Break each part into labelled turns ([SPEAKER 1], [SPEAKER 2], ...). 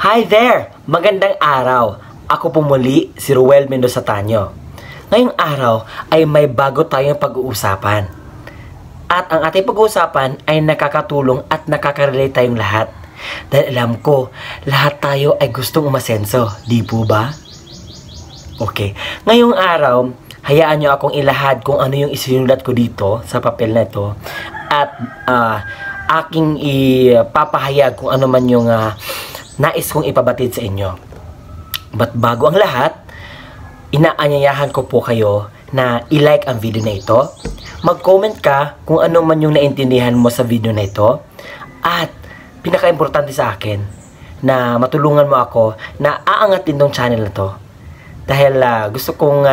[SPEAKER 1] Hi there! Magandang araw! Ako po muli, si Ruel Mendoza Tanyo. Ngayong araw ay may bago tayong pag-uusapan. At ang ating pag-uusapan ay nakakatulong at nakaka-relate tayong lahat. Dahil alam ko, lahat tayo ay gustong umasenso, di po ba? Okay, ngayong araw, hayaan nyo akong ilahad kung ano yung isinulat ko dito sa papel na ito. At aking ipapahayag kung ano man yung nais kong ipabatid sa inyo. But bago ang lahat, inaanyayahan ko po kayo na i-like ang video na ito. Mag-comment ka kung ano man yung naintindihan mo sa video na ito. At pinaka-importante sa akin, na matulungan mo ako na aangatin tong channel na to. Dahil gusto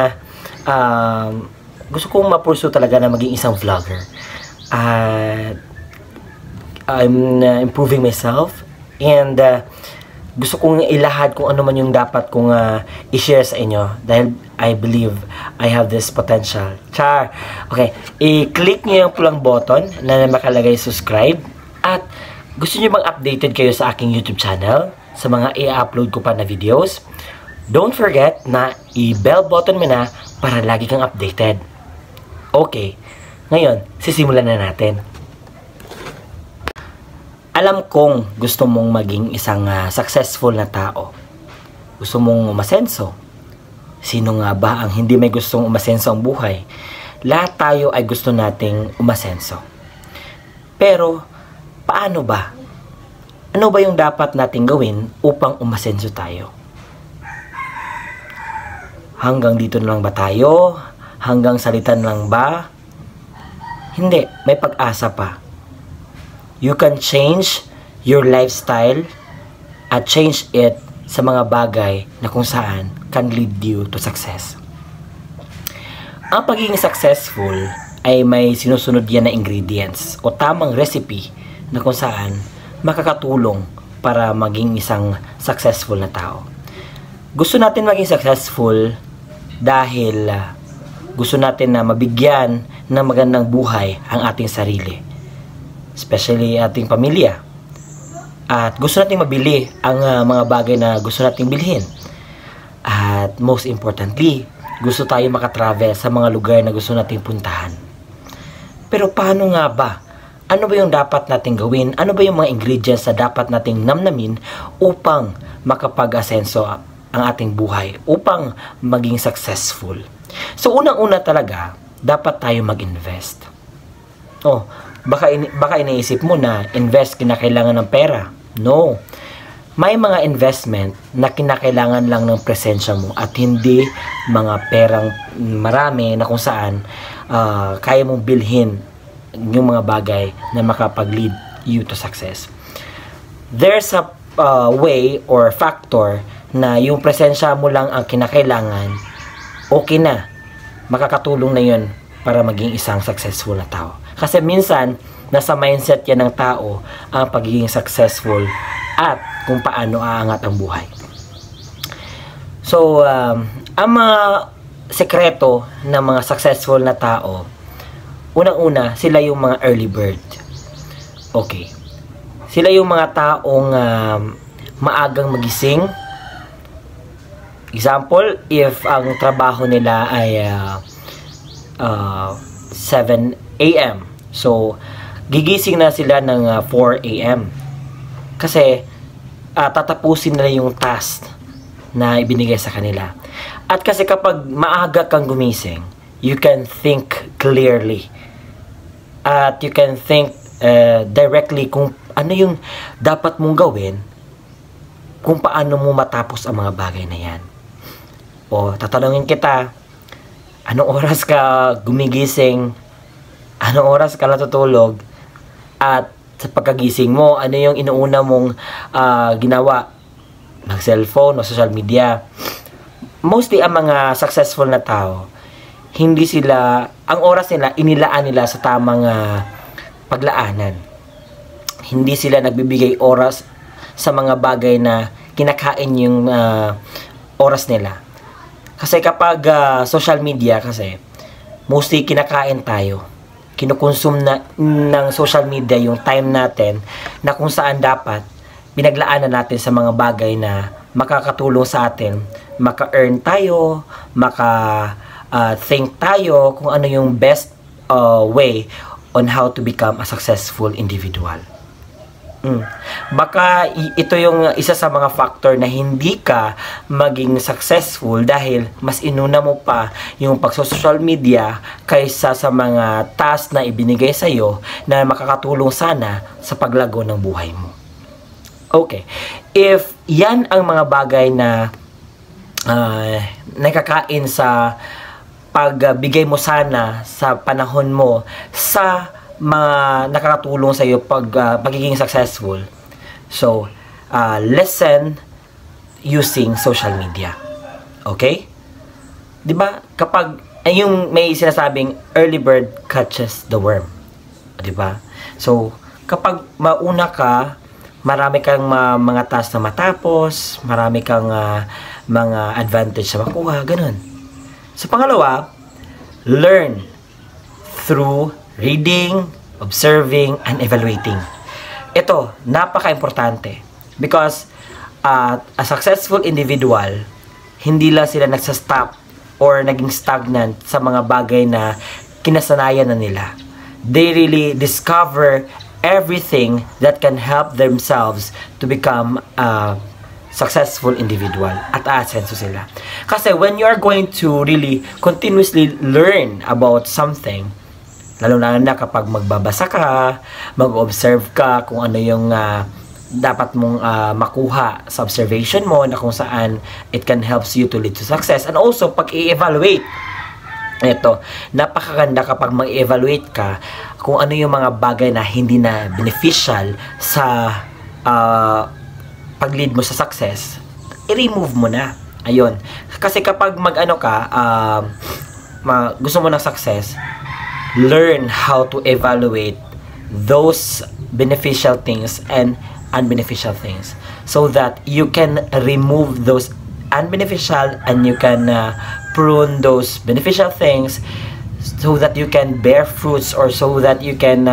[SPEAKER 1] kong ma-pursue talaga na maging isang vlogger. I'm improving myself. And gusto kong ilahad kung ano man yung dapat kong i-share sa inyo. Dahil I believe I have this potential. Char! Okay, i-click nyo yung pulang button na makalagay subscribe. At gusto nyo bang updated kayo sa aking YouTube channel? Sa mga i-upload ko pa na videos? Don't forget na i-bell button mo na para lagi kang updated. Okay, ngayon, sisimulan na natin. Alam kong gusto mong maging isang successful na tao. Gusto mong umasenso. Sino nga ba ang hindi may gustong umasenso ang buhay? Lahat tayo ay gusto nating umasenso. Pero, paano ba? Ano ba yung dapat nating gawin upang umasenso tayo? Hanggang dito na lang ba tayo? Hanggang salitan lang ba? Hindi, may pag-asa pa. You can change your lifestyle at change it sa mga bagay na kung saan can lead you to success. Ang pagiging successful ay may sinusunod yan na ingredients o tamang recipe na kung saan makakatulong para maging isang successful na tao. Gusto natin maging successful dahil gusto natin na mabigyan ng magandang buhay ang ating sarili. Especially ating pamilya. At gusto nating mabili ang mga bagay na gusto nating bilhin. At most importantly, gusto tayo makatravel sa mga lugar na gusto nating puntahan. Pero paano nga ba? Ano ba yung dapat nating gawin? Ano ba yung mga ingredients na dapat nating namnamin upang makapag-asenso ang ating buhay? Upang maging successful? So unang-una talaga, dapat tayo mag-invest. Baka iniisip mo na invest kinakailangan ng pera. No. May mga investment na kinakailangan lang ng presensya mo at hindi mga perang marami na kung saan kaya mong bilhin yung mga bagay na makapag-lead you to success. There's a way or factor na yung presensya mo lang ang kinakailangan, okay na. Makakatulong na yun para maging isang successful na tao. Kasi minsan, nasa mindset yan ng tao ang pagiging successful at kung paano aangat ang buhay. So, ang mga sekreto ng mga successful na tao, unang-una, sila yung mga early bird. Okay. Sila yung mga taong maagang magising. Example, if ang trabaho nila ay 7 AM. So, gigising na sila ng 4 AM. Kasi, tatapusin nila yung task na ibinigay sa kanila. At kasi kapag maaga kang gumising, you can think clearly. At you can think directly kung ano yung dapat mong gawin, kung paano mo matapos ang mga bagay na yan. O, tatanungin kita, anong oras ka gumigising? Anong oras ka natutulog? At sa pagkagising mo, ano yung inuuna mong ginawa? Mag-cellphone o social media? Mostly ang mga successful na tao, hindi sila, ang oras nila, inilaan nila sa tamang paglaanan. Hindi sila nagbibigay oras sa mga bagay na kinakain yung oras nila. Kasi kapag social media kasi, mostly kinakain tayo. Kinukonsume na ng social media yung time natin na kung saan dapat pinaglaanan natin sa mga bagay na makakatulong sa atin, maka-earn tayo, think tayo kung ano yung best way on how to become a successful individual. Baka ito yung isa sa mga factor na hindi ka maging successful dahil mas inuna mo pa yung pagso-social media kaysa sa mga task na ibinigay sa'yo na makakatulong sana sa paglago ng buhay mo. Okay, if yan ang mga bagay na nakakain sa pagbigay mo sana sa panahon mo sa mga nakakatulong sa iyo pagiging successful. So, listen using social media. Okay? 'Di ba? Kapag yung may sinasabing early bird catches the worm. 'Di ba? So, kapag mauna ka, marami kang mga task na matapos, marami kang mga advantage na makuha, ganun. So, pangalawa, learn through reading, observing, and evaluating. Ito, napaka-importante. Because a successful individual, hindi lang sila nagsastop or naging stagnant sa mga bagay na kinasanayan na nila. They really discover everything that can help themselves to become a successful individual at aasenso sila. Kasi when you are going to really continuously learn about something, lalo na kapag magbabasa ka, mag-observe ka kung ano yung dapat mong makuha sa observation mo na kung saan it can help you to lead to success. And also, pag i-evaluate, ito, napakaganda kapag mag-evaluate ka kung ano yung mga bagay na hindi na beneficial sa pag-lead mo sa success, i-remove mo na. Ayun. Kasi kapag mag-ano ka, gusto mo ng success, learn how to evaluate those beneficial things and unbeneficial things so that you can remove those unbeneficial and you can prune those beneficial things so that you can bear fruits or so that you can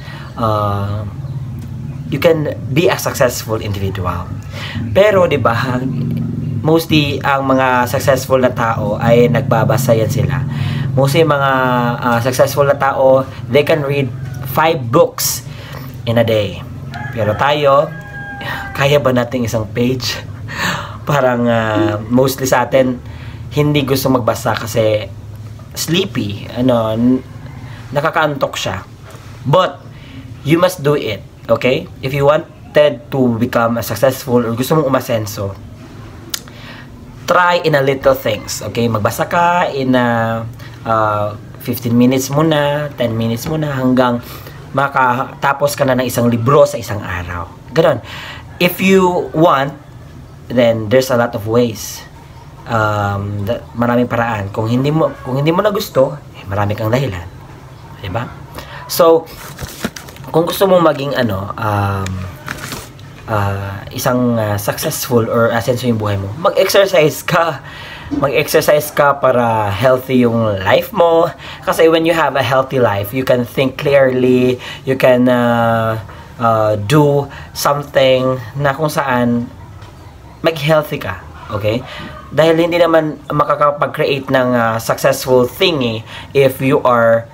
[SPEAKER 1] be a successful individual. Pero 'di ba, mostly ang mga successful na tao ay nagbabasa yan sila. Mostly mga successful na tao, they can read 5 books in a day. Pero tayo, kaya ba nating isang page? Parang mostly sa atin, hindi gusto magbasa kasi sleepy. Nakakaantok siya. But, you must do it. Okay? If you wanted to become a successful or gusto mong umasenso, try in a little things. Okay? Magbasa ka in 15 minutes muna, 10 minutes muna, hanggang makatapos ka na ng isang libro sa isang araw. Ganon. If you want, then there's a lot of ways. Maraming paraan. Kung hindi mo na gusto, marami kang dahilan. Diba? So, kung gusto mong maging isang successful or asenso yung buhay mo, mag-exercise ka. Mag-exercise ka para healthy yung life mo. Kasi when you have a healthy life, you can think clearly, you can do something na kung saan mag-healthy ka. Okay? Dahil hindi naman makakapag-create ng successful thing if you are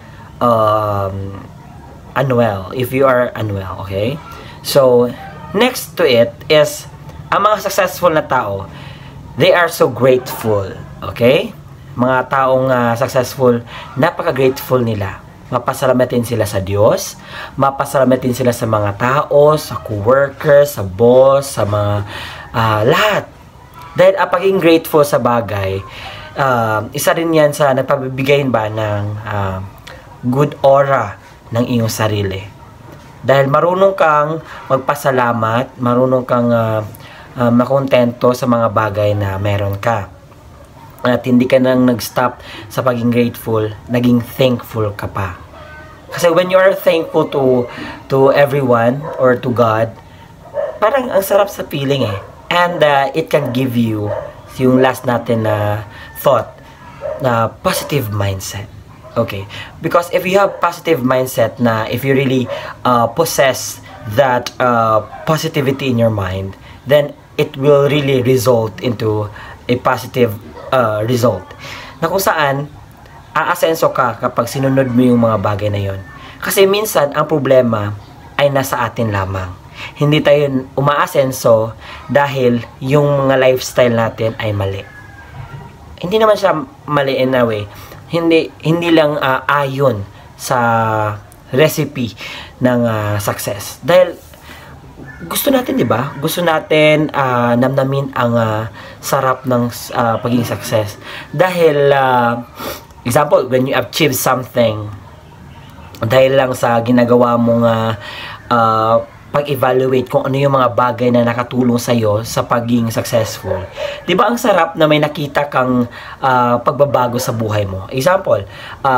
[SPEAKER 1] unwell. If you are unwell, okay? So, next to it is, ang mga successful na tao, they are so grateful, okay? Mga taong successful, napaka-grateful nila. Mapasalamatin sila sa Diyos, mapasalamatin sila sa mga tao, sa co-workers, sa boss, sa mga lahat. Dahil pagiging grateful sa bagay, isa rin yan sa nagpabibigay ba ng good aura ng iyong sarili. Dahil marunong kang magpasalamat, marunong kang makontento sa mga bagay na meron ka. At hindi ka nang nag-stop sa pagiging grateful, naging thankful ka pa. Kasi when you are thankful to everyone or to God, parang ang sarap sa feeling And it can give you yung last natin na thought na positive mindset. Okay? Because if you have positive mindset na if you really possess that positivity in your mind, then it will really result into a positive result. Na kung saan, aasenso ka kapag sinunod mo yung mga bagay na yon. Kasi minsan, ang problema ay nasa atin lamang. Hindi tayo umaasenso dahil yung mga lifestyle natin ay mali. Hindi naman siya mali in a way. Hindi lang ayon sa recipe ng success. Dahil gusto natin, 'di ba? Gusto natin namnamin ang sarap ng pagiging success. Dahil example, when you achieve something dahil lang sa ginagawa mong pag-evaluate kung ano yung mga bagay na nakatulong sa'yo sa pagiging successful. Di ba ang sarap na may nakita kang pagbabago sa buhay mo? Example,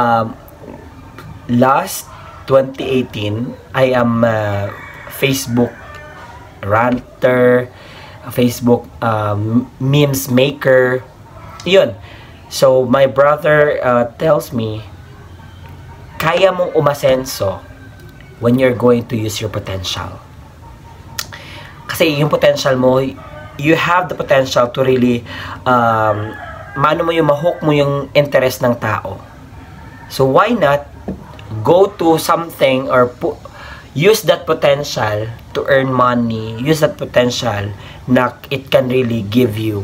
[SPEAKER 1] last 2018, I am Facebook ranter, Facebook memes maker. Yun. So, my brother tells me, kaya mong umasenso when you're going to use your potential. Kasi yung potential mo, you have the potential to really mahook mo yung interest ng tao. So why not go to something or use that potential to earn money, use that potential na it can really give you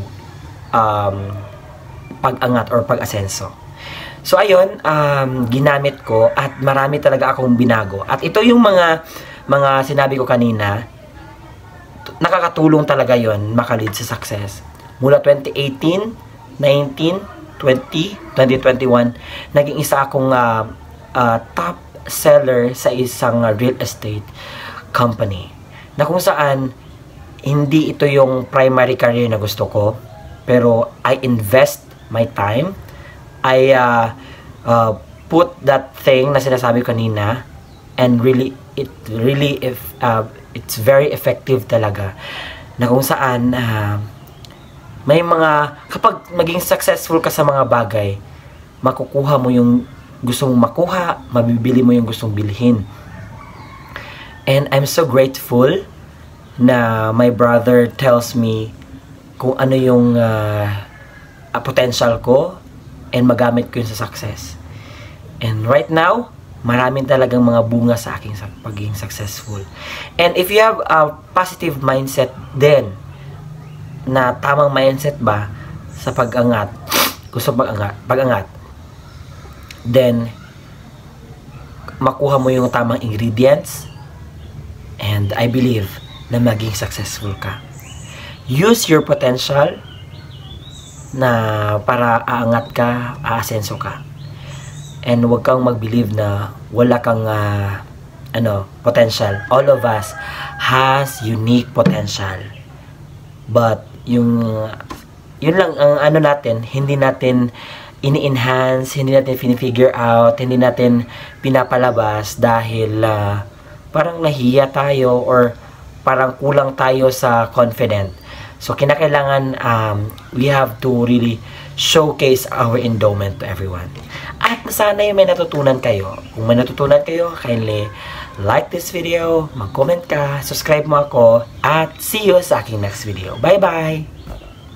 [SPEAKER 1] pag-angat or pag-asenso. So ayun, ginamit ko at marami talaga akong binago. At ito yung mga sinabi ko kanina, nakakatulong talaga yon makalid sa success. Mula 2018, 19, 20, 2021, naging isa akong top seller sa isang real estate company. Na kung saan, hindi ito yung primary career na gusto ko, pero I invest my time. I put that thing na sinasabi ko kanina, and it's very effective talaga. Na kung saan may mga, kapag maging successful ka sa mga bagay, makukuha mo yung gusto mong makuha, mabibili mo yung gustong bilhin. And I'm so grateful na my brother tells me kung ano yung potential ko and magamit ko yun sa success. And right now, maraming talagang mga bunga sa aking pagiging successful. And if you have a positive mindset din, na tamang mindset ba sa pag-angat, gusto pag-angat, then makuha mo yung tamang ingredients, and I believe na maging successful ka. Use your potential na para aangat ka, aasenso ka. And huwag kang mag-believe na wala kang potential. All of us has unique potential. But yun lang ang natin, hindi natin ini-enhance, hindi natin fini-figure out, hindi natin pinapalabas dahil parang nahiya tayo or parang kulang tayo sa confident. So kinakailangan we have to really showcase our endowment to everyone. At sana may natutunan kayo. Kung may natutunan kayo, kindly like this video, mag-comment ka, subscribe mo ako, at see you sa aking next video. Bye-bye!